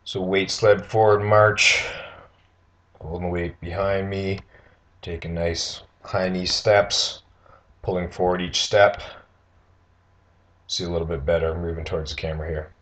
So weight sled forward march, holding the weight behind me, taking nice high knee steps, pulling forward each step. See a little bit better moving towards the camera here.